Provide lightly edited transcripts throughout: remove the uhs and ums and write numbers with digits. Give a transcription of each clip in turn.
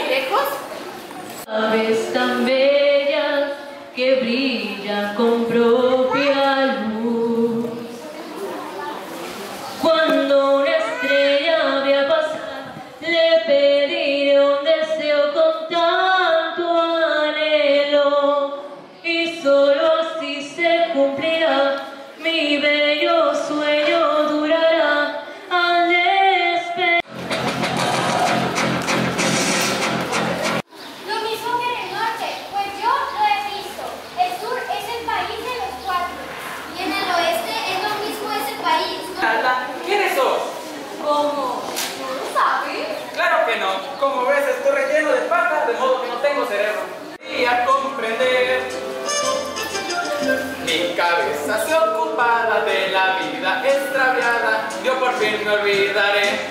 lejos? Aves tan bellas que brillan con propia luz. Cuando una estrella vea pasar, le pediré un deseo con tanto anhelo, y solo así se cumplirá mi bello sueño, durará al despertar. Lo mismo que en el norte, pues yo lo he visto. El sur es el país de los cuatro. Y en el oeste es lo mismo ese país. Carla, ¿quiénes sos? ¿Cómo? ¿No lo sabes? Claro que no. Como ves, estoy relleno de paja, de modo que no tengo cerebro. Y a comprender, mi cabeza se ocupada de la vida extraviada, yo por fin me olvidaré.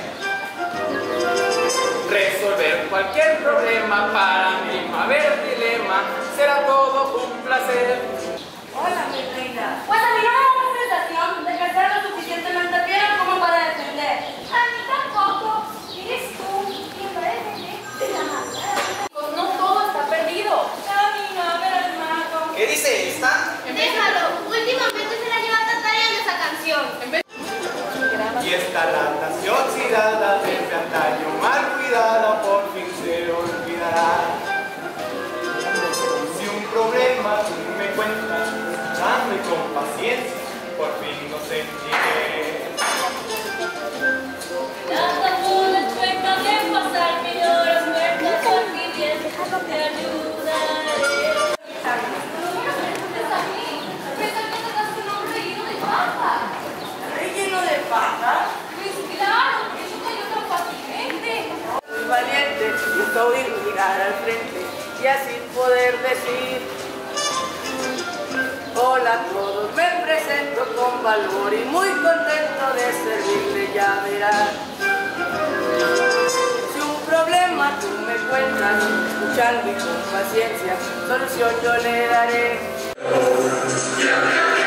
Resolver cualquier problema para mí, no haber dilema, será todo un placer. Hola, mi reina. Pues a mí no me da la sensación de que sea lo suficientemente fiel como para defender. A mí tampoco. Eres tú quien va a defender de la maldad. Pues no todo está perdido. Camina, ver al mago. ¿Qué dice esta? Déjalo. Últimamente se la lleva tatareando esa canción. Y esta lata se oxidada desde antaño, mal cuidada, por fin se olvidará. Si un problema tú me cuentas, escuchando y con paciencia, por fin lo sentiré. Nada pude después de pasar 1000 horas muertas por mi bien, te ayudaré. ¿Relleno de paja? Pues claro, eso cayó tan fácilmente. Muy valiente, yo oír mirar al frente y así poder decir: hola a todos, me presento con valor y muy contento de servirle, ya verás. Si un problema tú me cuentas, escuchando y con paciencia, solución yo le daré.